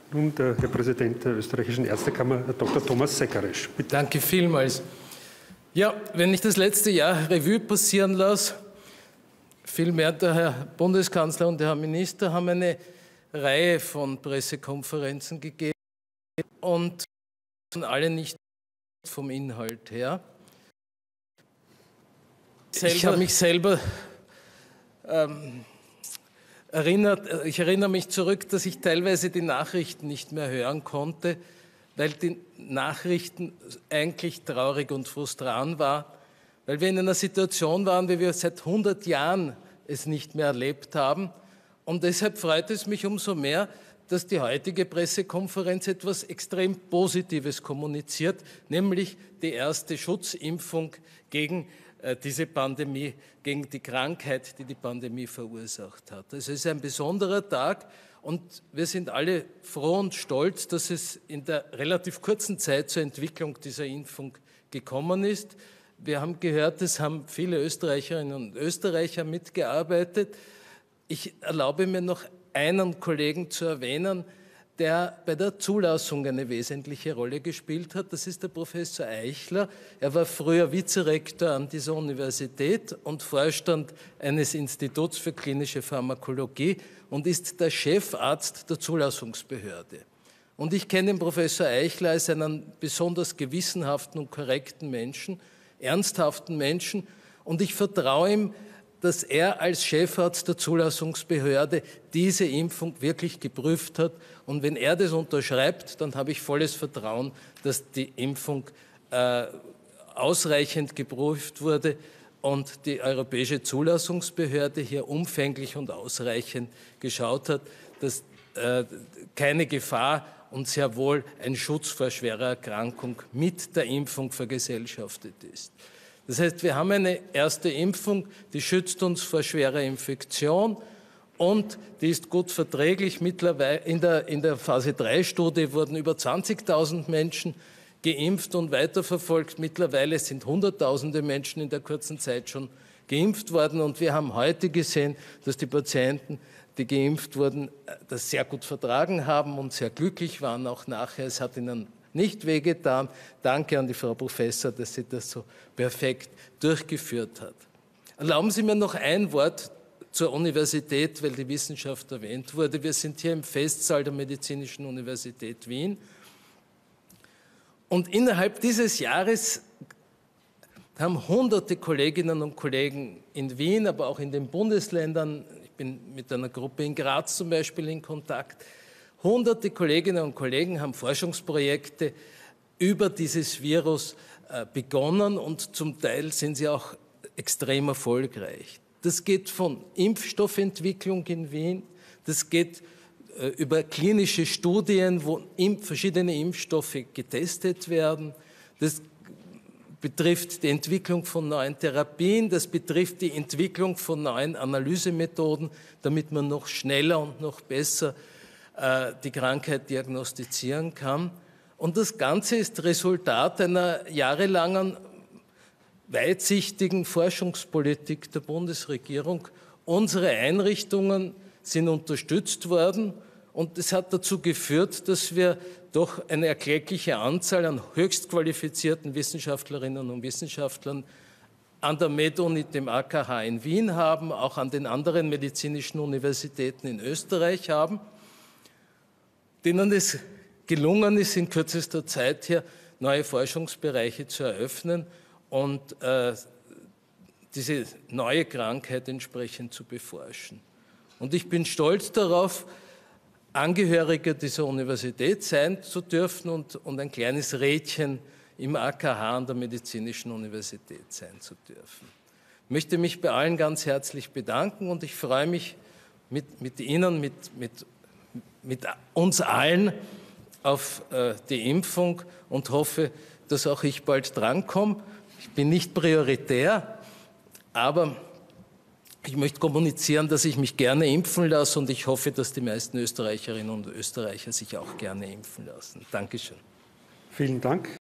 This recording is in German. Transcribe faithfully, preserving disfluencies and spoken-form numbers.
Nun der Herr Präsident der österreichischen Ärztekammer, Herr Doktor Thomas Seckerisch. Bitte. Danke vielmals. Ja, wenn ich das letzte Jahr Revue passieren lasse, vielmehr der Herr Bundeskanzler und der Herr Minister haben eine Reihe von Pressekonferenzen gegeben und alle nicht vom Inhalt her. Ich habe mich selber ähm, erinnert, ich erinnere mich zurück, dass ich teilweise die Nachrichten nicht mehr hören konnte, weil die Nachrichten eigentlich traurig und frustrant waren, weil wir in einer Situation waren, wie wir seit hundert Jahren es nicht mehr erlebt haben. Und deshalb freut es mich umso mehr, dass die heutige Pressekonferenz etwas extrem Positives kommuniziert, nämlich die erste Schutzimpfung gegen äh, diese Pandemie, gegen die Krankheit, die die Pandemie verursacht hat. Es ist ein besonderer Tag und wir sind alle froh und stolz, dass es in der relativ kurzen Zeit zur Entwicklung dieser Impfung gekommen ist. Wir haben gehört, es haben viele Österreicherinnen und Österreicher mitgearbeitet. Ich erlaube mir noch einen Kollegen zu erwähnen, der bei der Zulassung eine wesentliche Rolle gespielt hat. Das ist der Professor Eichler. Er war früher Vizerektor an dieser Universität und Vorstand eines Instituts für klinische Pharmakologie und ist der Chefarzt der Zulassungsbehörde. Und ich kenne den Professor Eichler als einen besonders gewissenhaften und korrekten Menschen, ernsthaften Menschen, und ich vertraue ihm, dass er als Chefarzt der Zulassungsbehörde diese Impfung wirklich geprüft hat. Und wenn er das unterschreibt, dann habe ich volles Vertrauen, dass die Impfung äh, ausreichend geprüft wurde und die Europäische Zulassungsbehörde hier umfänglich und ausreichend geschaut hat, dass äh, keine Gefahr und sehr wohl ein Schutz vor schwerer Erkrankung mit der Impfung vergesellschaftet ist. Das heißt, wir haben eine erste Impfung, die schützt uns vor schwerer Infektion und die ist gut verträglich. Mittlerweile in der, in der Phase drei Studie wurden über zwanzigtausend Menschen geimpft und weiterverfolgt. Mittlerweile sind Hunderttausende Menschen in der kurzen Zeit schon geimpft worden. Und wir haben heute gesehen, dass die Patienten, die geimpft wurden, das sehr gut vertragen haben und sehr glücklich waren auch nachher. Es hat ihnen nicht wehgetan. Danke an die Frau Professor, dass sie das so perfekt durchgeführt hat. Erlauben Sie mir noch ein Wort zur Universität, weil die Wissenschaft erwähnt wurde. Wir sind hier im Festsaal der Medizinischen Universität Wien. Und innerhalb dieses Jahres haben hunderte Kolleginnen und Kollegen in Wien, aber auch in den Bundesländern, ich bin mit einer Gruppe in Graz zum Beispiel in Kontakt, hunderte Kolleginnen und Kollegen haben Forschungsprojekte über dieses Virus äh, begonnen und zum Teil sind sie auch extrem erfolgreich. Das geht von Impfstoffentwicklung in Wien, das geht äh, über klinische Studien, wo impf verschiedene Impfstoffe getestet werden, das betrifft die Entwicklung von neuen Therapien, das betrifft die Entwicklung von neuen Analysemethoden, damit man noch schneller und noch besser die Krankheit diagnostizieren kann. Und das Ganze ist Resultat einer jahrelangen, weitsichtigen Forschungspolitik der Bundesregierung. Unsere Einrichtungen sind unterstützt worden und es hat dazu geführt, dass wir doch eine erkleckliche Anzahl an höchst qualifizierten Wissenschaftlerinnen und Wissenschaftlern an der MedUni, dem A K H in Wien haben, auch an den anderen medizinischen Universitäten in Österreich haben, denen es gelungen ist, in kürzester Zeit hier neue Forschungsbereiche zu eröffnen und äh, diese neue Krankheit entsprechend zu beforschen. Und ich bin stolz darauf, Angehöriger dieser Universität sein zu dürfen und, und ein kleines Rädchen im A K H an der Medizinischen Universität sein zu dürfen. Ich möchte mich bei allen ganz herzlich bedanken und ich freue mich mit, mit Ihnen, mit, mit mit uns allen auf äh, die Impfung und hoffe, dass auch ich bald drankomme. Ich bin nicht prioritär, aber ich möchte kommunizieren, dass ich mich gerne impfen lasse und ich hoffe, dass die meisten Österreicherinnen und Österreicher sich auch gerne impfen lassen. Dankeschön. Vielen Dank.